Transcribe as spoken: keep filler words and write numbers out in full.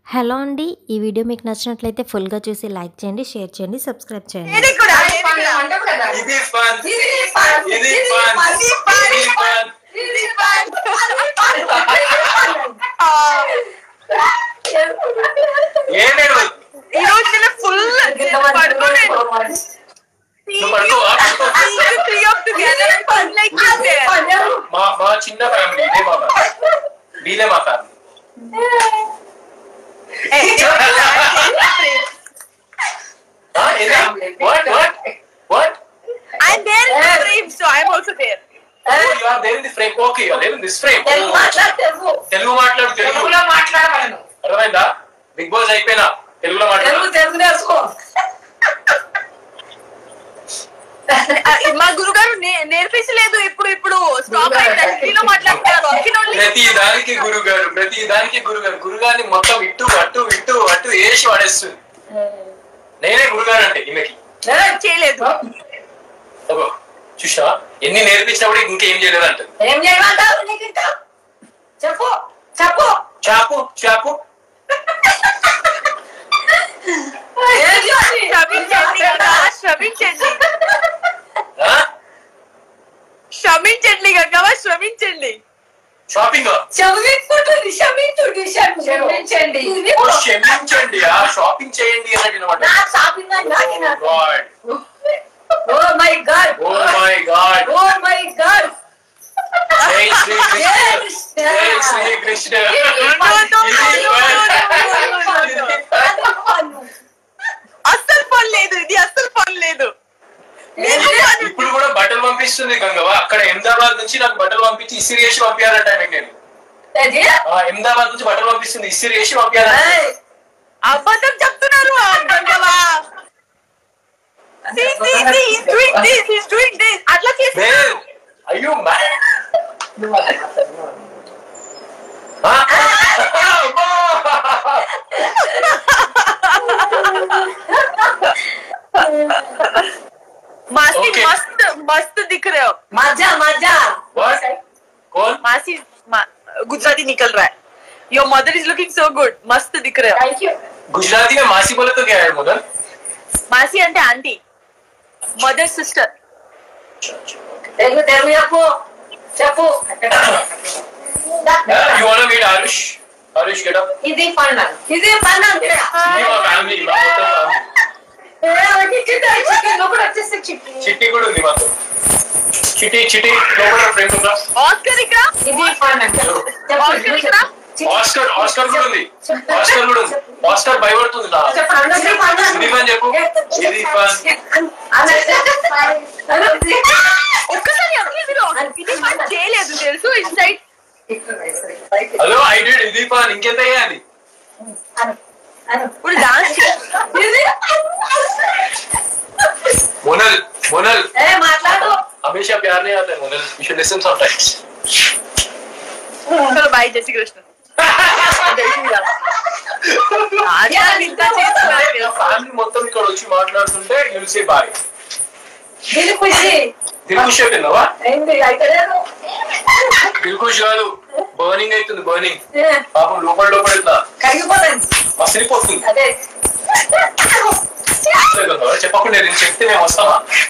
Hello అండి, ఈ video మీకు నచ్చినట్లయితే ఫుల్గా చూసి లైక్ చేయండి, షేర్ చేయండి, సబ్స్క్రైబ్ చేయండి. ఇది కూడా ఇది ఫన్ ఇది ఫన్ ఇది ఫన్ ఇది ఫన్ ఇది ఫన్ ఏంటో ఈ రోజు నేను ఫుల్ పడుకోలేదు. మా మా చిన్న ఫ్యామిలీ ఇదే మా వీలే మా family. What? What? What? I'm there in the frame, so I'm also there. Oh, you are there in the frame. Okay, you are there in this frame. Telugu మాట్లాడు తెలుగు. తెలుగు మాట్లాడు తెలుగు. తెలుగులో మాట్లాడమను. అర్థమైందా? బిగ్ బాస్ అయిపోయినా తెలుగులో మాట్లాడు. తెలుగు తెలుగు నేర్చుకో. మా గురుగారు నేర్పించలేదు. ఇప్పుడు ఇప్పుడు స్టాప్ అయింది. మాట్లాడుతున్నారు. ప్రతి దానికి గురుగారు ప్రతి దానికి గురుగారు గురుగారిని మొత్తం ఇట్టు అట్టు ఇట్టు అట్టు వేసి వాడేస్తుంది. నేనే గురుగారు అంటే ఈమెకి చేయలేదు. చూసా ఎన్ని నేర్పించినా కూడా ఇంకేం చేయలేదు అంటే ఏం చేయమంటావు? నీకు ఇంకా చెప్పు చెప్పు చాపు చాపు శ్రమించండి శ్రమించండి గంగవ్వ శ్రమించండి. షాపింగ్ క్షమించుంటుంది క్షమించుండి క్షమించండి క్షమించండి షాపింగ్ చేయండి అన్నమాట. Shopping oh my god oh my god oh my god జై శ్రీ కృష్ణ జై శ్రీ కృష్ణ. అస్సలు పని లేదు, ఇది అస్సలు పని లేదు. ఇప్పుడు కూడా బట్టలు పంపిస్తుంది గంగవ్వ. అక్కడ అహ్మదాబాద్ నుంచి నాకు బట్టలు పంపించి ఇసిరి వేసి పంపించాలంట ఆమెకి. నేను అహ్మదాబాద్ నుంచి బట్టలు పంపిస్తుంది ఇసిరి వేసి పంపించాలంట. అబద్ధం చెప్తున్నారు గంగవ్వ. అట్లా చేసి అయ్యో मासी मस्त मस्त दिख रहे हो. मजा मजा. What? कौन? मासी गुजराती निकल रहा है. Your mother is looking so good. मस्त दिख रहे हो. Thank you. गुजराती में मासी बोले तो क्या है मदर? मासी అంటే aunty. Mother sister. Telugu Telugu చెప్పు చెప్పు. You wanna meet Arush? Arush get up. ఇది ఫన్ ఇది ఫన్ అంటే ఇది మా ఫ్యామిలీ మా మొత్తం ఫ్యామిలీ. చిట్టి కూడా ఉంది మాతో. చిట్టి చిట్టి లోపల ఫ్రెండ్ ఉందా? ఆస్కర్ ఇక్కడ ఇది ఫన్ అంటే ఆస్కర్ ఇక్కడ ఆస్కర్ ఆస్కర్ కూడా ఉంది. ఆస్కర్ కూడా ఉంది. ఆస్కర్ భయపడుతుంది నా. ఇది ఫన్ చెప్పు. ఇది ఫన్. ఒక్కసారి ఇది ఫన్ చేయలేదు తెలుసు ఇన్సైడ్. హలో ఐ డిడ్ ఇది ఫన్ ఇంకెంత చేయాలి? ఇప్పుడు డాన్స్ मोनल मोनल ए माట్లాడు हमेशा प्यार नहीं आता है मोनल यू शुड लिसन समटाइम्स. चलो बाय जय श्री कृष्ण. ఆజా ఇంత చేస్తున్నారు ఫ్యామిలీ మొత్తం ఇక్కడ వచ్చి మాట్లాడుతుంటే యు విల్ సే బై. దిల్ ఖుషి దిల్ ఖుషి అవుతుందా? ఏంటి అయితలేదు. దిల్ ఖుషి కాదు బర్నింగ్ అవుతుంది బర్నింగ్. పాపం లోపల లోపల ఇట్లా కరిగిపోతుంది మసిలిపోతుంది. అదే చెప్పకుండా నేను చెప్తే మేము వస్తామా?